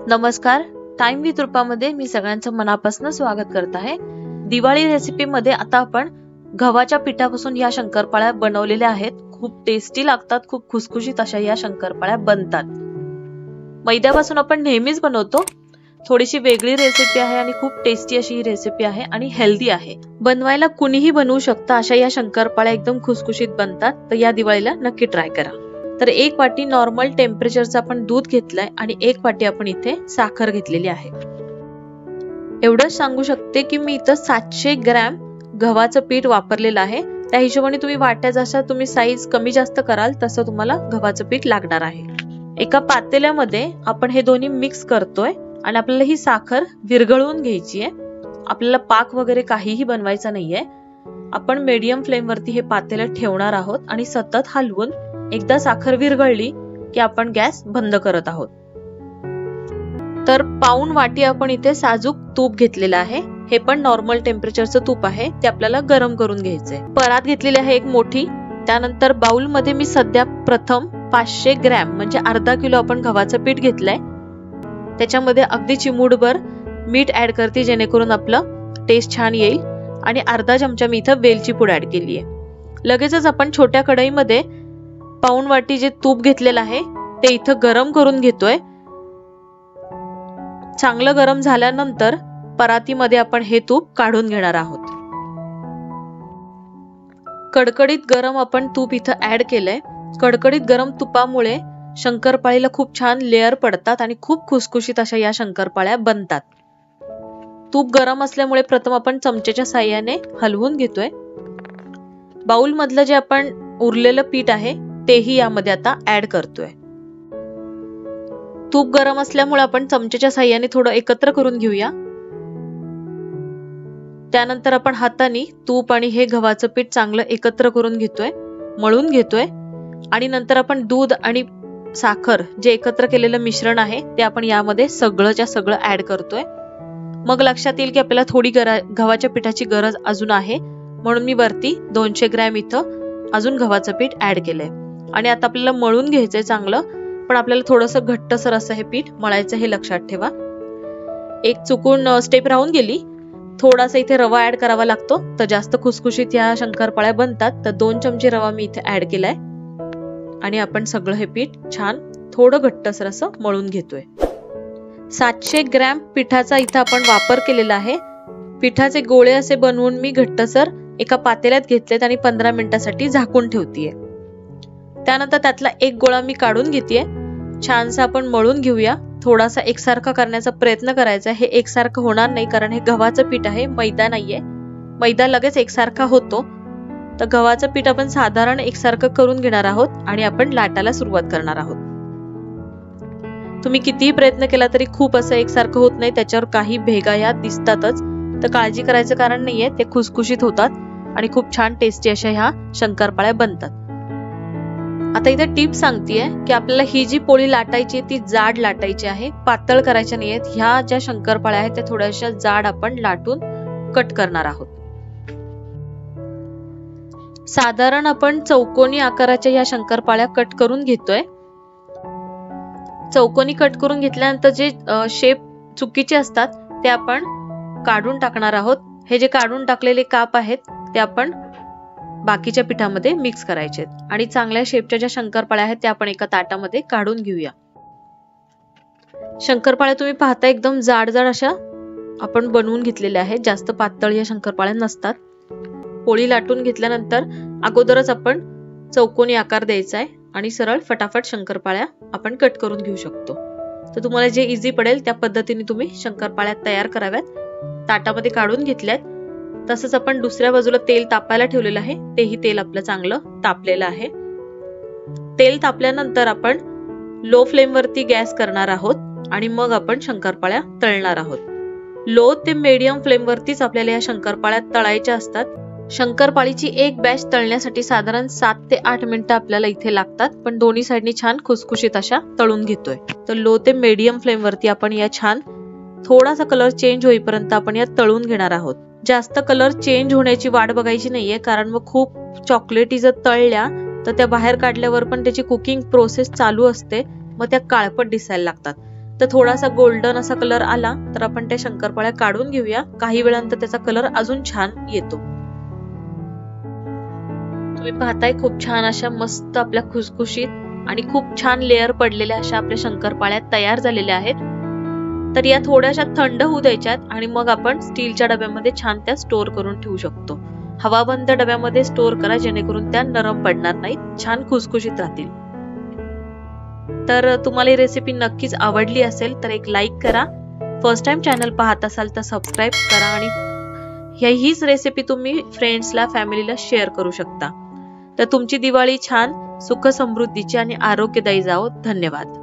नमस्कार, time with रूपामध्ये मी सगळ्यांचं मनापासून स्वागत करत आहे। दिवाळी रेसिपी मध्ये आता आपण गव्हाच्या पिठापासून या शंकरपाळ्या बनवलेल्या आहेत। खूप टेस्टी लागतात, खूप खुसखुशीत अशा या शंकरपाळ्या बनतात। मैद्यापासून आपण नेहमीच बनवतो, थोडीशी वेगळी रेसिपी आहे आणि खूप टेस्टी अशी ही रेसिपी आहे आणि हेल्दी आहे। बनवायला कुणीही बनवू शकता अशा या शंकरपाळ्या एकदम खुसखुशीत बनतात। तर या दिवाळीला नक्की ट्राय करा। तर 1 वाटी नॉर्मल टेम्परेचरचं आपण दूध घेतलंय आणि 1 वाटी आपण इथे साखर घेतलेली आहे। एवढंच सांगू शकते की मी इथे 700 ग्रॅम गव्हाचं पीठ वापरलेलं आहे। त्या हिशोबाने तुम्ही वाट्या जशा तुम्ही साईज कमी जास्त कराल तसं तुम्हाला गव्हाचं पीठ लागणार आहे। एका पातेल्यामध्ये आपण हे दोन्ही मिक्स करतोय आणि आपल्याला ही साखर विरघळवून घ्यायची आहे। आपल्याला पाक वगैरे काहीही बनवायचा नाहीये। आपण मीडियम फ्लेम वरती हे पातेलं ठेवणार आहोत आणि सतत हलवून एकदा साखर विरघळली की आपण गॅस बंद करत आहोत। तर पाऊण वाटी आपण इथे साजूक तूप घेतलेलं आहे। हे पण नॉर्मल टेम्परेचरचं तूप आहे, ते आपल्याला गरम करून घ्यायचंय। परात घेतलेली आहे एक मोठी। त्यानंतर बाउल मध्ये मी सध्या प्रथम 500 ग्रॅम म्हणजे अर्धा किलो आपण गव्हाचं पीठ घेतलंय। त्याच्यामध्ये अगदी चिमूटभर मीठ ऍड करते जेणेकरून आपलं टेस्ट छान येईल आणि अर्धा चमचा मी इथं वेलची पूड ऍड केली आहे। लगेचच आपण छोट्या कढईमध्ये पाऊण वाटी जे तूप घेतलेलं आहे ते इथं गरम करून घेतोय। चांगलं गरम झाल्यानंतर परातीमध्ये आपण हे तूप काढून घेणार आहोत। कडकडीत गरम आपण तूप इथं ऍड केलंय। कडकडीत गरम तुपामुळे शंकरपाळीला खूप छान लेअर पडतात आणि खूप खुसखुशीत अशा या शंकरपाळ्या बनतात। तूप गरम असल्यामुळे प्रथम आपण चमच्याच्या साहाय्याने हलवून घेतोय। बाउल मधलं जे आपण उरलेलं पीठ आहे तेही यामध्ये आता ऍड करतोय। तूप गरम असल्यामुळे आपण चमच्याच्या साहाय्याने थोडं एकत्र करून घेऊया। त्यानंतर आपण हाताने तूप आणि हे गव्हाचं पीठ चांगलं एकत्र करून घेतोय, मळून घेतोय आणि नंतर आपण दूध आणि साखर जे एकत्र केलेलं मिश्रण आहे ते आपण यामध्ये सगळंच्या सगळं ऍड करतोय। मग लक्षात येईल की आपल्याला थोडी गव्हाच्या पिठाची गरज अजून आहे, म्हणून मी वरती 200 ग्रॅम इथं अजून गव्हाचं पीठ ऍड केलंय आणि आता आपल्याला मळून घ्यायचंय चांगलं, पण आपल्याला थोडंसं घट्टसर असं हे पीठ मळायचं हे लक्षात ठेवा। एक चुकून स्टेप राहून गेली, थोडासा इथे रवा ऍड करावा लागतो, तर जास्त खुसखुशीत या शंकरपाळ्या बनतात। तर 2 चमचे रवा मी इथे ऍड केलाय आणि आपण सगळं हे पीठ छान थोडं घट्टसर असं मळून घेतोय। 700 ग्रॅम पिठाचा इथं आपण वापर केलेला आहे। पिठाचे गोळे असे बनवून मी घट्टसर एका पातेल्यात घेतलेत आणि 15 मिनिटांसाठी झाकून ठेवतीये। त्यानंतर त्यातला एक गोळा मी काढून घेतेय। छानसा आपण मळून घेऊया। थोडासा एकसारखा करण्याचा प्रयत्न करायचा। हे एकसारखं होणार नाही कारण हे गव्हाचं पीठ आहे, मैदा नाहीये। मैदा लगेच एकसारखा होतो, तर गव्हाचं पीठ आपण साधारण एकसारखं करून घेणार आहोत आणि आपण लाटायला सुरुवात करणार आहोत। तुम्ही कितीही प्रयत्न केला तरी खूप असं एकसारखं होत नाही, त्याच्यावर काही भेगा या दिसतातच, तर काळजी करायचं कारण नाहीये। ते खुसखुशीत होतात आणि खूप छान टेस्टी अशा ह्या शंकरपाळ्या बनतात। आता इथे टिप सांगतेय की आपल्याला ही जी पोळी लाटायची ती जाड लाटायची आहे, पातळ करायच्या नाहीयेत। ह्या ज्या शंकरपाळ्या आहेत त्या थोड्याशा जाड आपण लाटून कट करणार आहोत। साधारण आपण चौकोनी आकाराच्या या शंकरपाळ्या कट करून घेतोय। चौकोनी कट करून घेतल्यानंतर जे शेप चुकीचे असतात ते आपण काढून टाकणार आहोत। हे जे काढून टाकलेले काप आहेत ते आपण बाकीच्या पिठामध्ये मिक्स करायचे आणि चांगल्या शेपच्या ज्या शंकरपाळ्या आहेत त्या आपण एका ताटामध्ये काढून घेऊया। शंकरपाळ्या तुम्ही पाहता एकदम जाड जाड अशा आपण बनवून घेतलेल्या आहेत, जास्त पातळ या शंकरपाळ्या नसतात। पोळी लाटून घेतल्यानंतर अगोदरच आपण चौकोनी आकार द्यायचा आहे आणि सरळ फटाफट शंकरपाळ्या आपण कट करून घेऊ शकतो। तर तुम्हाला जे इझी पडेल त्या पद्धतीने तुम्ही शंकरपाळ्या तयार कराव्यात। ताटामध्ये काढून घेतल्यात। तसंच आपण दुसऱ्या बाजूला तेल तापायला ठेवलेलं आहे, तेही तेल आपलं चांगलं तापलेलं आहे। तेल तापल्यानंतर आपण लो फ्लेम वरती गॅस करणार आहोत आणि मग आपण शंकरपाळ्या तळणार आहोत। लो ते मीडियम फ्लेम वरतीच आपल्याला या शंकरपाळ्या तळायच्या असतात। शंकरपाळीची एक बॅच तळण्यासाठी साधारण 7 ते 8 मिनिटं आपल्याला इथे लागतात, पण दोन्ही साइडनी छान खुसखुशीत अशा तळून घेतोय। तर लो ते मीडियम फ्लेम वरती आपण या छान थोडासा कलर चेंज होईपर्यंत आपण या तळून घेणार आहोत। जास्त कलर चेंज होण्याची वाट बघायची नाहीये, कारण मग खूप चॉकलेटी जर तळल्या तर त्या बाहेर काढल्यावर पण त्याची कुकिंग प्रोसेस चालू असते, मग त्या काळपट दिसायला लागतात। तर थोडासा गोल्डन असा कलर आला तर आपण त्या शंकरपाळ्या काढून घेऊया. काही वेळानंतर त्याचा कलर अजून छान येतो. तुम्ही पाहताय खूप छान अशा मस्त आपल्या खुसखुशीत आणि खूप छान लेअर पडलेल्या अशा आपल्या शंकरपाळ्या तयार झालेल्या आहेत. तर या थोड्याशा थंड होऊ द्यायच्यात आणि मग आपण स्टीलच्या डब्यामध्ये छान त्या स्टोअर करून ठेवू शकतो. हवाबंद डब्यामध्ये स्टोअर करा, जेणेकरून त्या नरम पडणार नाहीत, छान खुसखुशीत राहतील. तर तुम्हाला ही रेसिपी नक्कीच आवडली असेल तर एक लाईक करा. फर्स्ट टाइम चॅनल पाहत असाल तर सबस्क्राईब करा आणि हीच रेसिपी तुम्ही फ्रेंड्सला, फॅमिलीला शेअर करू शकता. तर तुमची दिवाळी छान सुख समृद्धीची आणि आरोग्यदायी जावो. धन्यवाद.